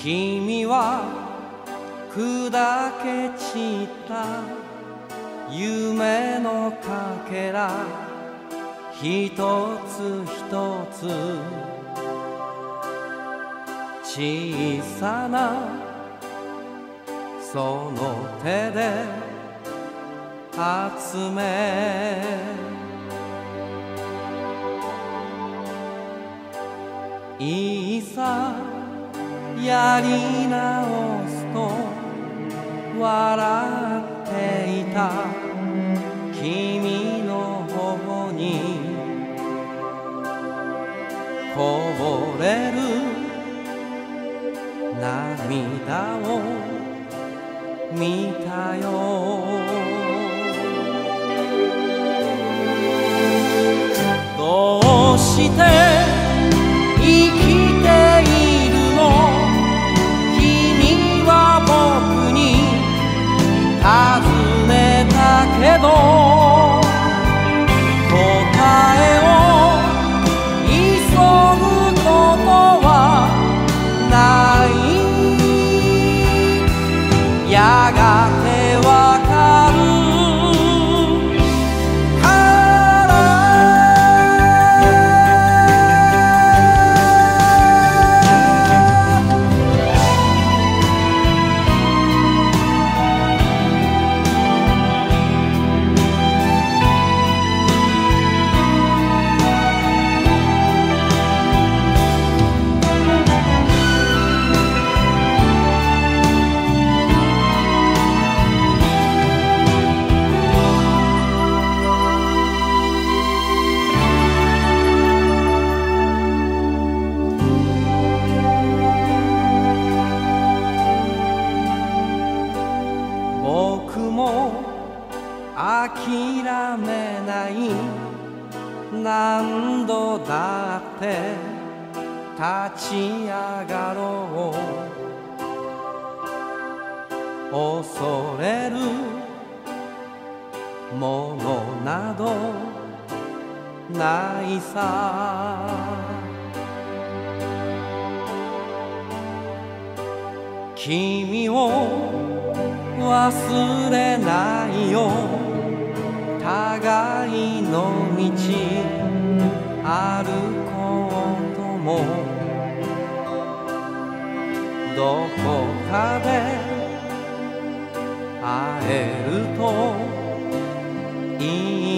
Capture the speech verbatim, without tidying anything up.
君は砕け散った夢のかけら一つ一つ小さなその手で集めいざやり直すと笑っていた君の頬にこぼれる涙を見たよどうして生きているの君は僕に尋ねたけど答えを急ぐことはないやがてわかる僕も諦めない何度だって立ち上がろう恐れるものなどないさ君を忘れないよ互いの道歩こうともどこかで会えるといい